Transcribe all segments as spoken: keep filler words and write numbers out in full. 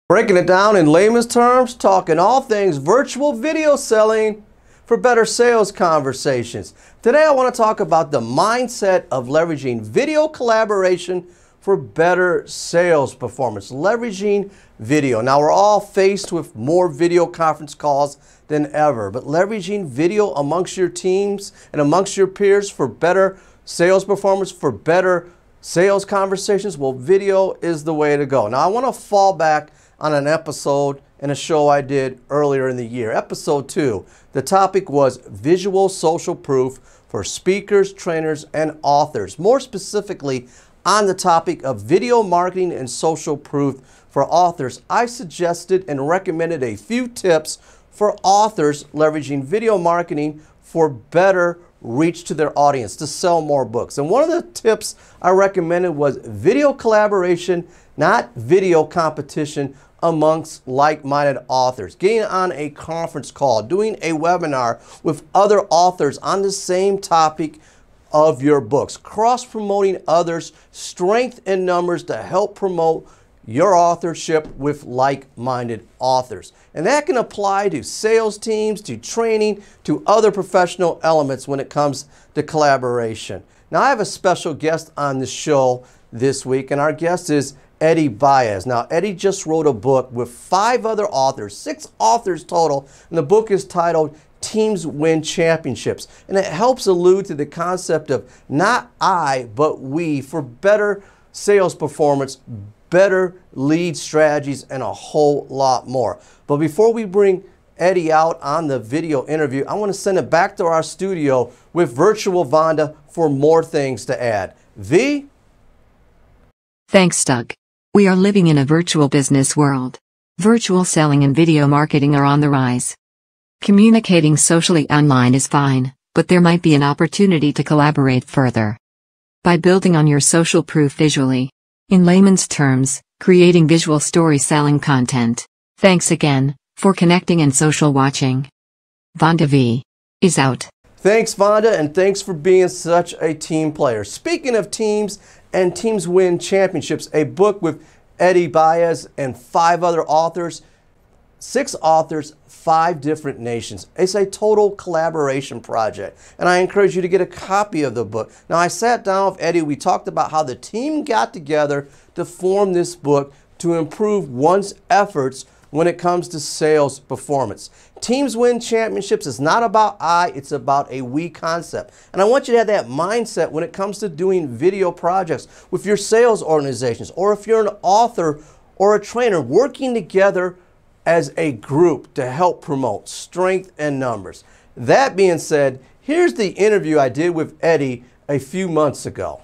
Breaking it down in layman's terms, talking all things virtual video selling for better sales conversations. Today I want to talk about the mindset of leveraging video collaboration for better sales performance. Leveraging video. Now we're all faced with more video conference calls than ever, but leveraging video amongst your teams and amongst your peers for better sales performance, for better sales conversations, well, video is the way to go. Now I want to fall back on an episode in a show I did earlier in the year. Episode two, the topic was visual social proof for speakers, trainers, and authors. More specifically, on the topic of video marketing and social proof for authors, I suggested and recommended a few tips for authors leveraging video marketing for better reach to their audience, to sell more books. And one of the tips I recommended was video collaboration, not video competition amongst like-minded authors. Getting on a conference call, doing a webinar with other authors on the same topic of your books, cross-promoting others, strength in numbers to help promote your authorship with like-minded authors. And that can apply to sales teams, to training, to other professional elements when it comes to collaboration. Now I have a special guest on the show this week, and our guest is Eddie Baez. Now, Eddie just wrote a book with five other authors, six authors total, and the book is titled Teams Win Championships. And it helps allude to the concept of not I, but we, for better sales performance, better lead strategies, and a whole lot more. But before we bring Eddie out on the video interview, I want to send it back to our studio with Virtual Vonda for more things to add. V? Thanks, Doug. We are living in a virtual business world. Virtual selling and video marketing are on the rise. Communicating socially online is fine, but there might be an opportunity to collaborate further. By building on your social proof visually. In layman's terms, creating visual story selling content. Thanks again for connecting and social watching. Vonda V is out. Thanks, Vonda, and thanks for being such a team player. Speaking of teams and Teams Win Championships, a book with Eddie Baez and five other authors, six authors, five different nations. It's a total collaboration project, and I encourage you to get a copy of the book. Now, I sat down with Eddie. We talked about how the team got together to form this book to improve one's efforts when it comes to sales performance. Teams Win Championships is not about I, it's about a we concept. And I want you to have that mindset when it comes to doing video projects with your sales organizations, or if you're an author or a trainer, working together as a group to help promote strength and numbers. That being said, here's the interview I did with Eddie a few months ago.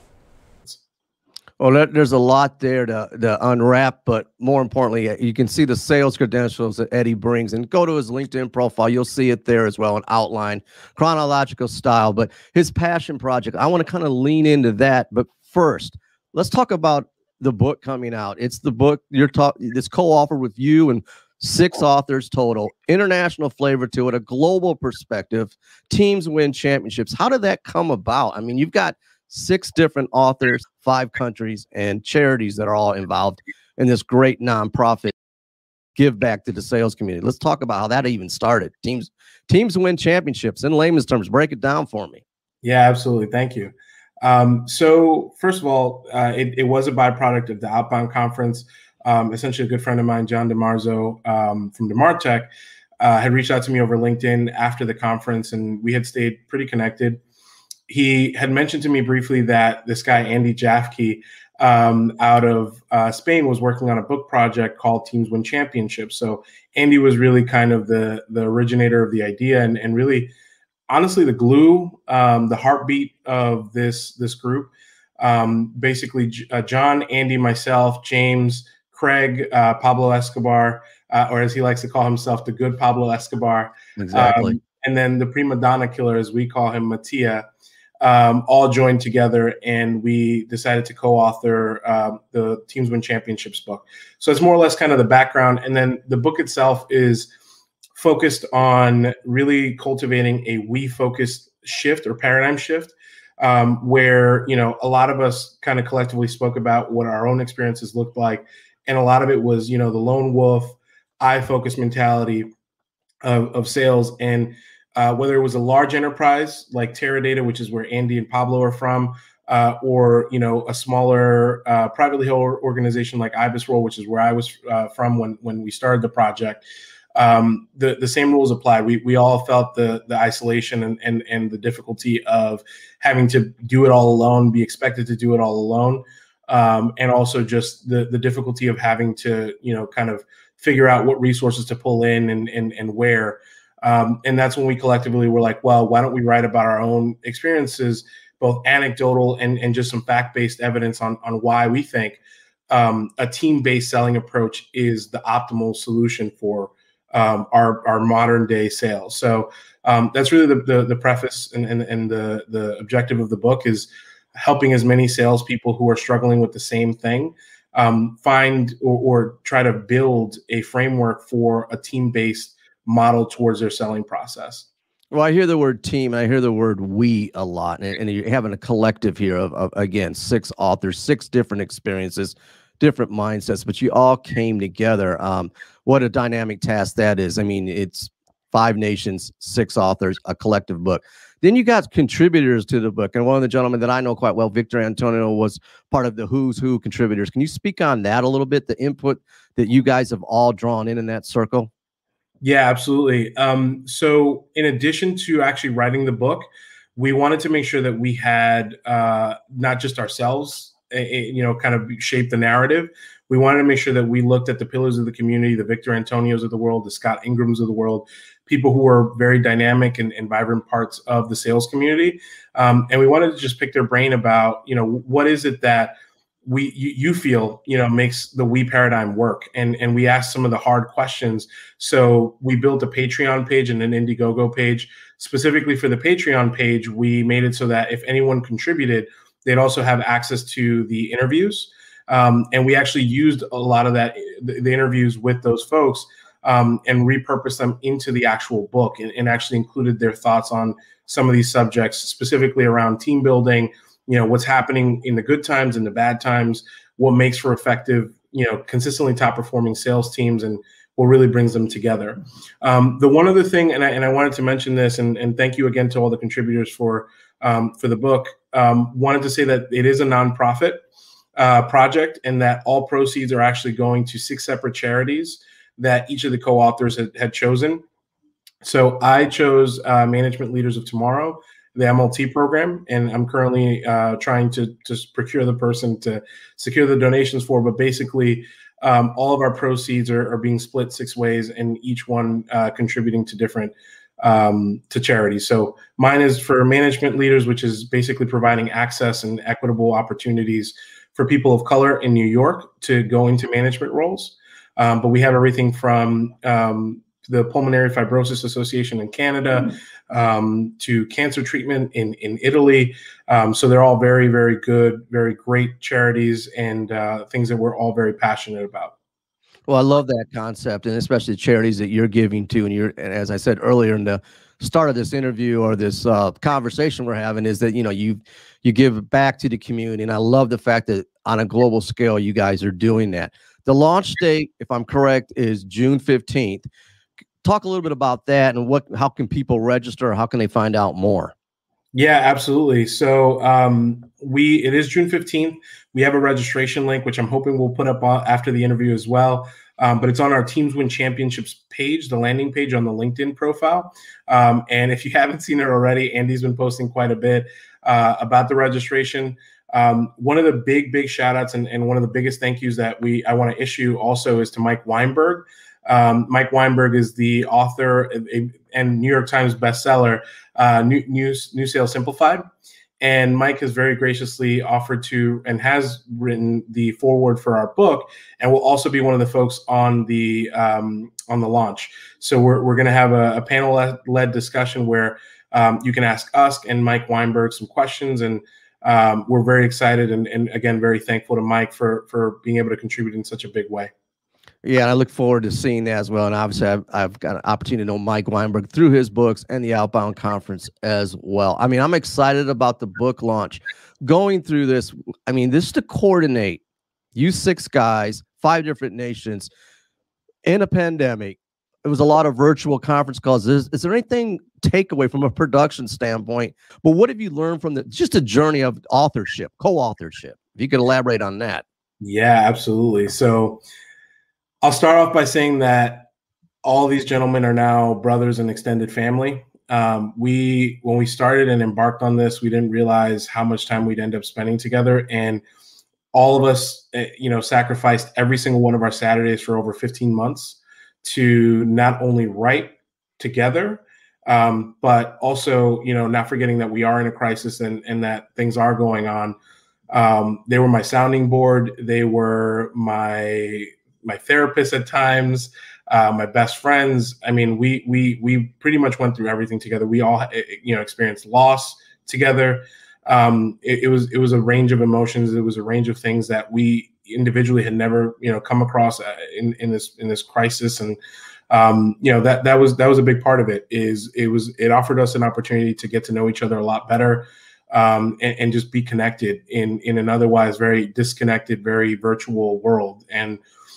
Well, there's a lot there to, to unwrap, but more importantly, you can see the sales credentials that Eddie brings, and go to his LinkedIn profile. You'll see it there as well, an outline, chronological style, but his passion project. I want to kind of lean into that. But first, let's talk about the book coming out. It's the book you're talking, this co-authored with you and six authors total, international flavor to it, a global perspective, Teams Win Championships. How did that come about? I mean, you've got six different authors, five countries, and charities that are all involved in this great nonprofit give back to the sales community. Let's talk about how that even started. Teams, Teams Win Championships. In layman's terms, break it down for me. Yeah, absolutely. Thank you. Um, so first of all, uh, it, it was a byproduct of the Outbound Conference. Um, essentially, a good friend of mine, John DeMarzo um, from DeMartech, uh, had reached out to me over LinkedIn after the conference, and we had stayed pretty connected. He had mentioned to me briefly that this guy, Andy Jaffke, um, out of uh, Spain, was working on a book project called Teams Win Championships. So Andy was really kind of the, the originator of the idea, and, and really, honestly, the glue, um, the heartbeat of this, this group. Um, basically, uh, John, Andy, myself, James, Craig, uh, Pablo Escobar, uh, or as he likes to call himself, the good Pablo Escobar. Exactly. Um, and then the prima donna killer, as we call him, Mattia. Um, all joined together, and we decided to co-author uh, the Teams Win Championships book. So it's more or less kind of the background. And then the book itself is focused on really cultivating a we-focused shift or paradigm shift, um, where, you know, a lot of us kind of collectively spoke about what our own experiences looked like And a lot of it was, you know, the lone wolf, eye focus mentality of, of sales. And uh, whether it was a large enterprise like Teradata, which is where Andy and Pablo are from, uh, or, you know, a smaller uh, privately held organization like IBISWorld, which is where I was uh, from when, when we started the project, um, the, the same rules apply. We, we all felt the, the isolation and, and, and the difficulty of having to do it all alone, be expected to do it all alone. Um, and also just the, the difficulty of having to, you know, kind of figure out what resources to pull in and, and, and where. Um, and that's when we collectively were like, well, why don't we write about our own experiences, both anecdotal and, and just some fact-based evidence on, on why we think um, a team-based selling approach is the optimal solution for um, our, our modern day sales. So um, that's really the, the, the preface and, and, and the, the objective of the book is helping as many salespeople who are struggling with the same thing um, find or, or try to build a framework for a team-based model towards their selling process. Well, I hear the word team, and I hear the word we a lot, and, and you're having a collective here of, of, again, six authors, six different experiences, different mindsets, but you all came together. Um, what a dynamic task that is. I mean, it's five nations, six authors, a collective book. Then you got contributors to the book, and one of the gentlemen that I know quite well, Victor Antonio, was part of the Who's Who contributors. Can you speak on that a little bit, the input that you guys have all drawn in in that circle? Yeah, absolutely. Um, so in addition to actually writing the book, we wanted to make sure that we had uh, not just ourselves, uh, you know, kind of shape the narrative. We wanted to make sure that we looked at the pillars of the community, the Victor Antonios of the world, the Scott Ingrams of the world, people who are very dynamic and, and vibrant parts of the sales community. Um, and we wanted to just pick their brain about, you know, what is it that we you, you feel, you know, makes the we paradigm work. And, and we asked some of the hard questions. So we built a Patreon page and an Indiegogo page. Specifically for the Patreon page, we made it so that if anyone contributed, they'd also have access to the interviews. Um, and we actually used a lot of that, the, the interviews with those folks um, and repurposed them into the actual book and, and actually included their thoughts on some of these subjects, specifically around team building, you know, what's happening in the good times and the bad times, what makes for effective, you know, consistently top performing sales teams, and what really brings them together. Um, the one other thing, and I, and I wanted to mention this, and, and thank you again to all the contributors for, um, for the book, um, wanted to say that it is a nonprofit uh, project and that all proceeds are actually going to six separate charities that each of the co-authors had, had chosen. So I chose uh, Management Leaders of Tomorrow, the M L T program, and I'm currently uh, trying to just procure the person to secure the donations for. But basically, um, all of our proceeds are, are being split six ways, and each one uh, contributing to different um, to charities. So mine is for Management Leaders, which is basically providing access and equitable opportunities for people of color in New York to go into management roles. Um, but we have everything from um, the Pulmonary Fibrosis Association in Canada, um, to cancer treatment in, in Italy. Um, so they're all very, very good, very great charities and uh, things that we're all very passionate about. Well, I love that concept, and especially the charities that you're giving to. And you're, and as I said earlier in the start of this interview or this uh, conversation we're having, is that, you know, you you give back to the community. And I love the fact that on a global scale, you guys are doing that. The launch date, if I'm correct, is June fifteenth. Talk a little bit about that and what, how can people register? How can they find out more? Yeah, absolutely. So um, we, it is June fifteenth. We have a registration link, which I'm hoping we'll put up after the interview as well. Um, but it's on our Teams Win Championships page, the landing page on the LinkedIn profile. Um, and if you haven't seen it already, Andy's been posting quite a bit uh, about the registration. Um, one of the big, big shout outs and, and one of the biggest thank yous that we I want to issue also is to Mike Weinberg. Um, Mike Weinberg is the author and New York Times bestseller, uh, New, New, New Sales Simplified. And Mike has very graciously offered to and has written the foreword for our book, and will also be one of the folks on the um, on the launch. So we're we're going to have a, a panel-led discussion where um, you can ask us and Mike Weinberg some questions, and um, we're very excited and, and again very thankful to Mike for for being able to contribute in such a big way. Yeah, and I look forward to seeing that as well. And obviously, I've, I've got an opportunity to know Mike Weinberg through his books and the Outbound Conference as well. I mean, I'm excited about the book launch. Going through this, I mean, this is to coordinate you six guys, five different nations in a pandemic. It was a lot of virtual conference calls. Is, is there anything takeaway from a production standpoint? But what have you learned from the just a journey of authorship, co-authorship? If you could elaborate on that. Yeah, absolutely. So I'll start off by saying that all these gentlemen are now brothers and extended family. Um, we, when we started and embarked on this, we didn't realize how much time we'd end up spending together. And all of us, you know, sacrificed every single one of our Saturdays for over fifteen months to not only write together, um, but also, you know, not forgetting that we are in a crisis and, and that things are going on. Um, they were my sounding board. They were my my therapist at times, uh, my best friends. I mean, we we we pretty much went through everything together. We all, you know, experienced loss together. Um, it, it was it was a range of emotions. It was a range of things that we individually had never, you know, come across in, in this in this crisis. And um, you know, that that was that was a big part of it. Is it was it offered us an opportunity to get to know each other a lot better, um, and, and just be connected in in an otherwise very disconnected, very virtual world. And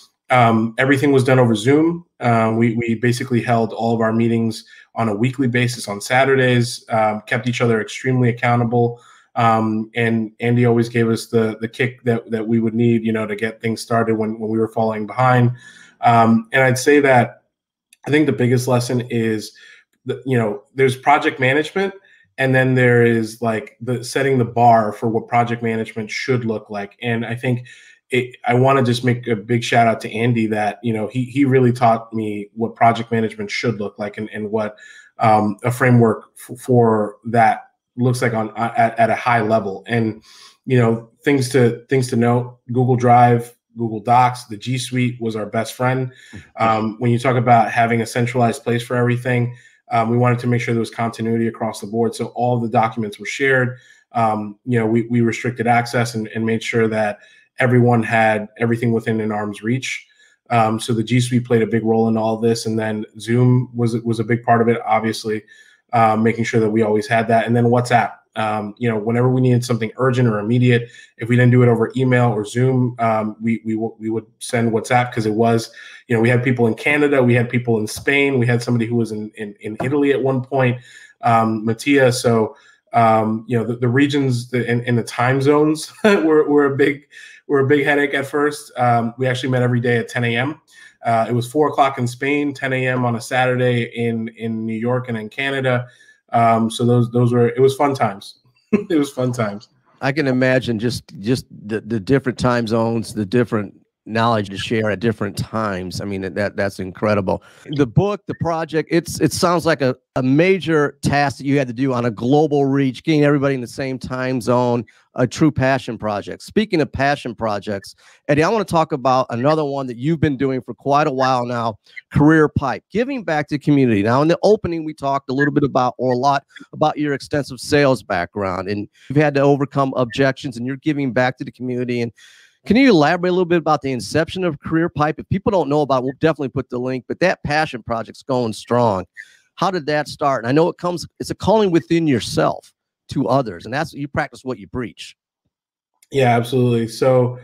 um, everything was done over Zoom. Uh, we we basically held all of our meetings on a weekly basis on Saturdays. Um, kept each other extremely accountable. Um, and Andy always gave us the the kick that that we would need, you know, to get things started when, when we were falling behind. Um, and I'd say that I think the biggest lesson is, that, you know, there's project management, and then there is like the setting the bar for what project management should look like. And I think it, I want to just make a big shout out to Andy that, you know, he he really taught me what project management should look like, and, and what um, a framework f- for that looks like on at, at a high level. And, you know, things to things to note: Google Drive, Google Docs, the G Suite was our best friend. Um, when you talk about having a centralized place for everything, um, we wanted to make sure there was continuity across the board. So all the documents were shared. Um, you know, we, we restricted access and, and made sure that everyone had everything within an arm's reach. Um, so the G Suite played a big role in all of this. And then Zoom was, was a big part of it, obviously. Um, making sure that we always had that. And then WhatsApp, um, you know, whenever we needed something urgent or immediate, if we didn't do it over email or Zoom, um, we, we, w- we would send WhatsApp, because it was, you know, we had people in Canada, we had people in Spain, we had somebody who was in, in, in Italy at one point, um, Mattia. So, um, you know, the, the regions and, and the time zones were, were a big, were a big headache at first. Um, we actually met every day at ten a.m. Uh, it was four o'clock in Spain, ten a.m. on a Saturday in, in New York and in Canada. Um, so those those were it was fun times. It was fun times. I can imagine just just the, the different time zones, the different knowledge to share at different times. I mean, that that's incredible. The book, the project, it's it sounds like a, a major task that you had to do on a global reach, getting everybody in the same time zone, a true passion project. Speaking of passion projects, Eddie, I want to talk about another one that you've been doing for quite a while now, Career Pipe, giving back to community. Now, in the opening, we talked a little bit about, or a lot about your extensive sales background, and you've had to overcome objections, and you're giving back to the community. And can you elaborate a little bit about the inception of Career Pipe? If people don't know about it, we'll definitely put the link, but that passion project's going strong. How did that start? And I know it comes, it's a calling within yourself to others, and that's, you practice what you preach. Yeah, absolutely. So,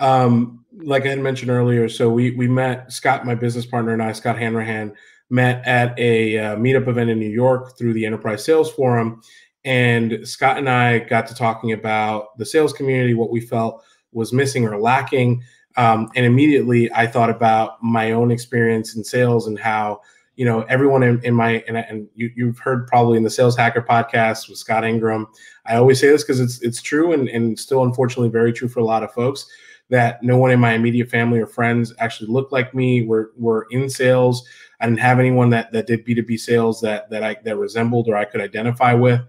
um, like I had mentioned earlier, so we we met, Scott, my business partner, and I, Scott Hanrahan, met at a uh, meetup event in New York through the Enterprise Sales Forum. And Scott and I got to talking about the sales community, what we felt was missing or lacking. Um, and immediately I thought about my own experience in sales and how, you know, everyone in, in my, and, and you, you've heard probably in the Sales Hacker podcast with Scott Ingram, I always say this because it's it's true and, and still unfortunately very true for a lot of folks, that no one in my immediate family or friends actually looked like me, were were in sales. I didn't have anyone that that did B two B sales that that I that resembled or I could identify with.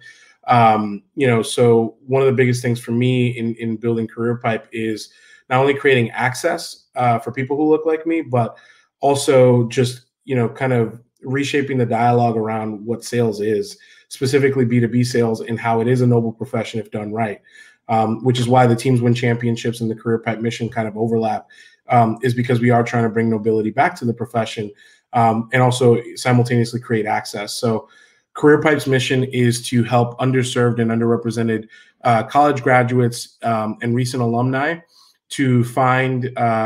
Um, you know, so one of the biggest things for me in, in building Career Pipe is not only creating access uh, for people who look like me, but also just, you know, kind of reshaping the dialogue around what sales is, specifically B two B sales, and how it is a noble profession if done right, um, which is why the Teams Win Championships and the Career Pipe mission kind of overlap, um, is because we are trying to bring nobility back to the profession, um, and also simultaneously create access. So Career Pipe's mission is to help underserved and underrepresented uh, college graduates um, and recent alumni to find uh,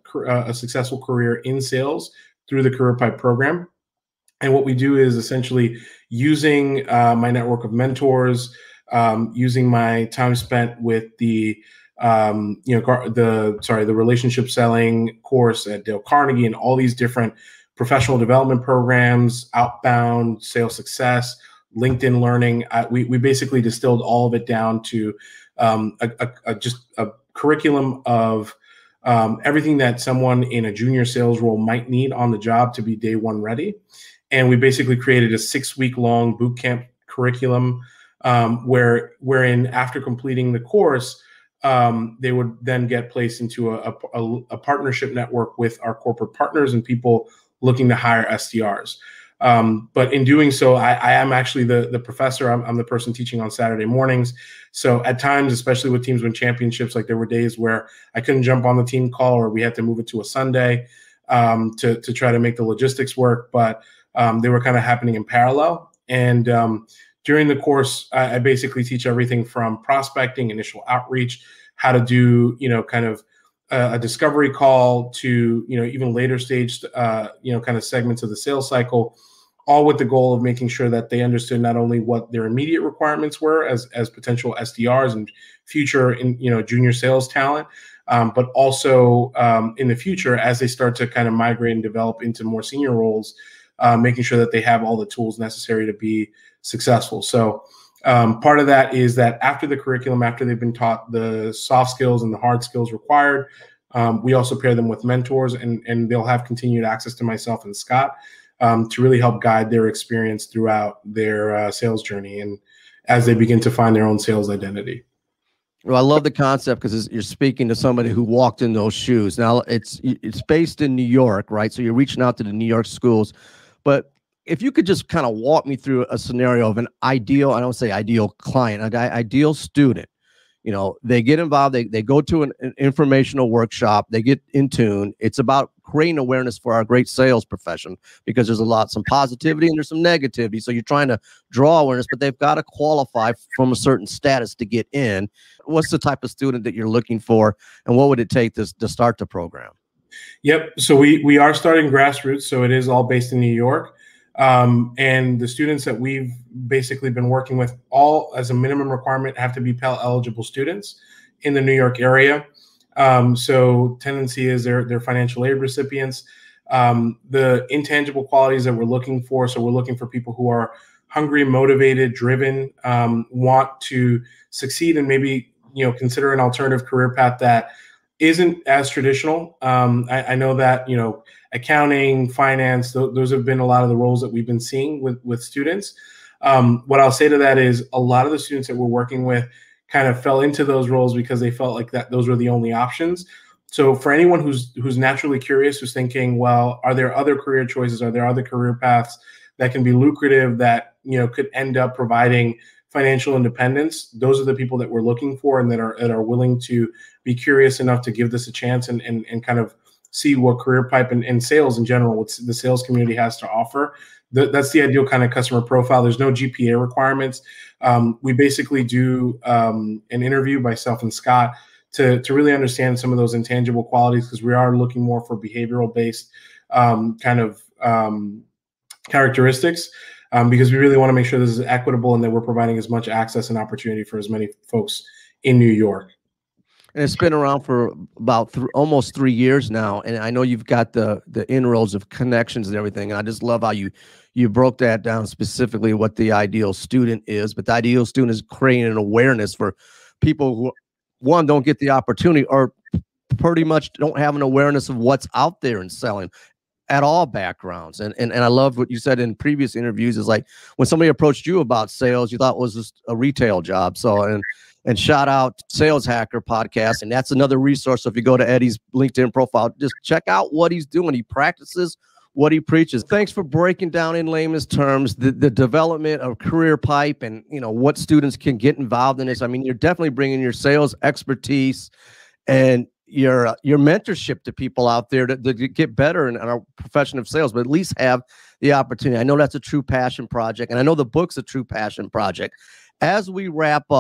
uh, a successful career in sales through the Career Pipe program. And what we do is essentially using uh, my network of mentors, um, using my time spent with the um, you know the sorry the relationship selling course at Dale Carnegie and all these different professional development programs, outbound sales success, LinkedIn learning. I, we we basically distilled all of it down to um, a, a, a just a curriculum of um, everything that someone in a junior sales role might need on the job to be day one ready. And we basically created a six-week-long boot camp curriculum um, where, wherein after completing the course, um, they would then get placed into a, a, a partnership network with our corporate partners and people looking to hire S D Rs. Um, but in doing so, I, I am actually the, the professor. I'm, I'm the person teaching on Saturday mornings. So at times, especially with teams win championships, like there were days where I couldn't jump on the team call or we had to move it to a Sunday um, to, to try to make the logistics work. But Um, they were kind of happening in parallel. And um, during the course, I, I basically teach everything from prospecting, initial outreach, how to do, you know, kind of a, a discovery call to, you know, even later stage, uh, you know, kind of segments of the sales cycle, all with the goal of making sure that they understood not only what their immediate requirements were as, as potential S D Rs and future, in, you know, junior sales talent, um, but also um, in the future, as they start to kind of migrate and develop into more senior roles, Uh, making sure that they have all the tools necessary to be successful. So um, part of that is that after the curriculum, after they've been taught the soft skills and the hard skills required, um, we also pair them with mentors, and, and they'll have continued access to myself and Scott um, to really help guide their experience throughout their uh, sales journey and as they begin to find their own sales identity. Well, I love the concept because you're speaking to somebody who walked in those shoes. Now, it's it's based in New York, right? So you're reaching out to the New York schools. But if you could just kind of walk me through a scenario of an ideal, I don't say ideal client, an ideal student, you know, they get involved, they, they go to an, an informational workshop, they get in tune. It's about creating awareness for our great sales profession because there's a lot, some positivity and there's some negativity. So you're trying to draw awareness, but they've got to qualify from a certain status to get in. What's the type of student that you're looking for and what would it take to, to start the program? Yep. So we we are starting grassroots. So it is all based in New York. Um, and the students that we've basically been working with, all as a minimum requirement, have to be Pell eligible students in the New York area. Um, so tendency is they're, they're financial aid recipients. Um, the intangible qualities that we're looking for. So we're looking for people who are hungry, motivated, driven, um, want to succeed and maybe, you know, consider an alternative career path that isn't as traditional. Um, I, I know that, you know, accounting, finance, th those have been a lot of the roles that we've been seeing with, with students. Um, what I'll say to that is a lot of the students that we're working with kind of fell into those roles because they felt like that those were the only options. So for anyone who's who's naturally curious, who's thinking, well, are there other career choices? Are there other career paths that can be lucrative that, you know, could end up providing financial independence? Those are the people that we're looking for and that are that are willing to be curious enough to give this a chance and and, and kind of see what Career Pipe and, and sales in general, what the sales community has to offer. The, that's the ideal kind of customer profile. There's no G P A requirements. Um, we basically do um, an interview, myself and Scott, to, to really understand some of those intangible qualities because we are looking more for behavioral-based um, kind of um, characteristics. Um, because we really want to make sure this is equitable and that we're providing as much access and opportunity for as many folks in New York. And it's been around for about th almost three years now. And I know you've got the the inroads of connections and everything. And I just love how you you broke that down specifically what the ideal student is. But the ideal student is creating an awareness for people who, one, don't get the opportunity or pretty much don't have an awareness of what's out there in selling at all backgrounds. And, and and I love what you said in previous interviews is like when somebody approached you about sales, you thought it was just a retail job. So, and and shout out Sales Hacker podcast. And that's another resource. So if you go to Eddie's LinkedIn profile, just check out what he's doing. He practices what he preaches. Thanks for breaking down in layman's terms the, the development of Career Pipe and, you know, what students can get involved in this. I mean, you're definitely bringing your sales expertise and your uh, your mentorship to people out there to, to get better in, in our profession of sales, but at least have the opportunity. I know that's a true passion project, and I know the book's a true passion project. As we wrap up,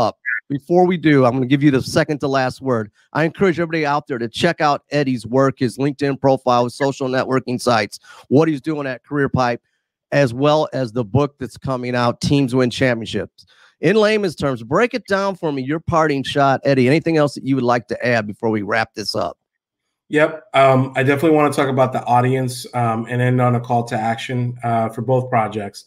before we do, I'm going to give you the second to last word. I encourage everybody out there to check out Eddie's work, his LinkedIn profile, his social networking sites, what he's doing at CareerPipe, as well as the book that's coming out, Teams Win Championships. In layman's terms, break it down for me, your parting shot. Eddie, anything else that you would like to add before we wrap this up? Yep. Um, I definitely want to talk about the audience um, and end on a call to action uh, for both projects.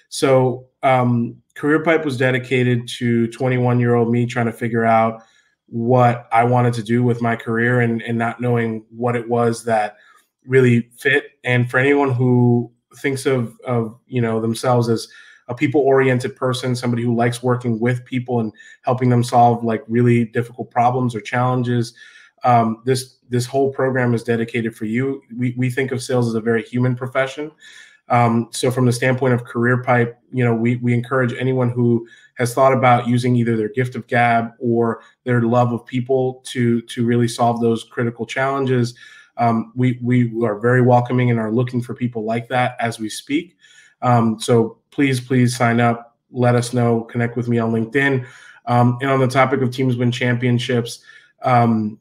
So um, CareerPipe was dedicated to twenty-one-year-old me trying to figure out what I wanted to do with my career and, and not knowing what it was that really fit. And for anyone who thinks of, of you know, themselves as a people-oriented person, somebody who likes working with people and helping them solve like really difficult problems or challenges, um, this this whole program is dedicated for you. We we think of sales as a very human profession. Um, so from the standpoint of CareerPipe, you know, we we encourage anyone who has thought about using either their gift of gab or their love of people to to really solve those critical challenges. Um, we we are very welcoming and are looking for people like that as we speak. Um, so please, please sign up. Let us know. Connect with me on LinkedIn. Um, and on the topic of Teams Win Championships, um,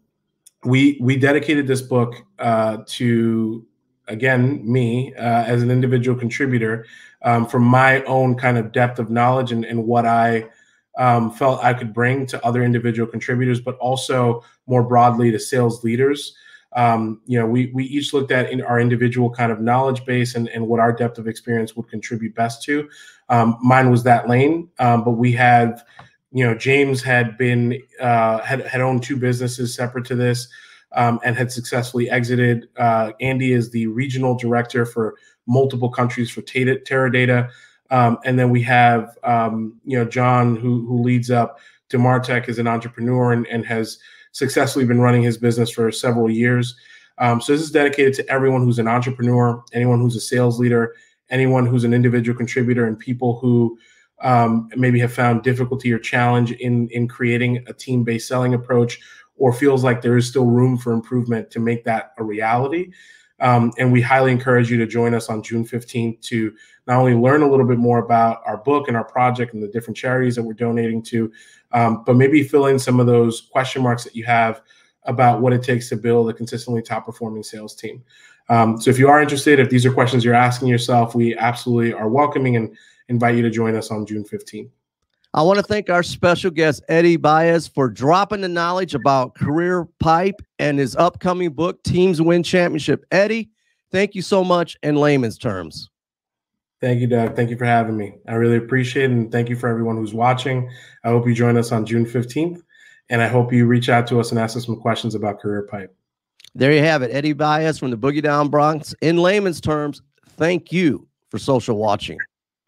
we we dedicated this book uh, to, again, me uh, as an individual contributor um, from my own kind of depth of knowledge and, and what I um, felt I could bring to other individual contributors, but also more broadly to sales leaders. Um, you know, we we each looked at in our individual kind of knowledge base and, and what our depth of experience would contribute best to. Um, mine was that lane, um, but we have, you know, James had been uh, had had owned two businesses separate to this um, and had successfully exited. Uh, Andy is the regional director for multiple countries for Tata, Teradata, um, and then we have um, you know John who who leads up DeMartech as an entrepreneur and, and has successfully been running his business for several years. Um, so this is dedicated to everyone who's an entrepreneur, anyone who's a sales leader, anyone who's an individual contributor, and people who um, maybe have found difficulty or challenge in, in creating a team-based selling approach or feels like there is still room for improvement to make that a reality. Um, and we highly encourage you to join us on June fifteenth to not only learn a little bit more about our book and our project and the different charities that we're donating to, um, but maybe fill in some of those question marks that you have about what it takes to build a consistently top performing sales team. Um, so if you are interested, if these are questions you're asking yourself, we absolutely are welcoming and invite you to join us on June fifteenth. I want to thank our special guest, Eddie Baez, for dropping the knowledge about CareerPipe and his upcoming book, Teams Win Championship. Eddie, thank you so much in layman's terms. Thank you, Doug. Thank you for having me. I really appreciate it, and thank you for everyone who's watching. I hope you join us on June fifteenth, and I hope you reach out to us and ask us some questions about CareerPipe. There you have it. Eddie Baez from the Boogie Down Bronx. In layman's terms, thank you for social watching.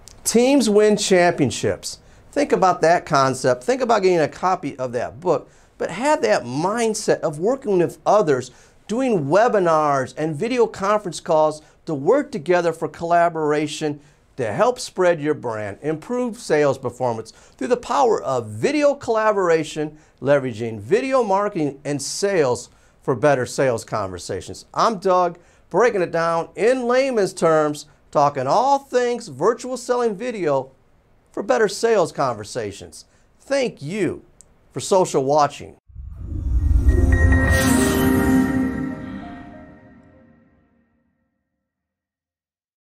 Teams Win Championships. Think about that concept. Think about getting a copy of that book, but have that mindset of working with others, doing webinars and video conference calls to work together for collaboration to help spread your brand, improve sales performance through the power of video collaboration, leveraging video marketing and sales for better sales conversations. I'm Doug, breaking it down in layman's terms, talking all things virtual selling video for better sales conversations. Thank you for social watching.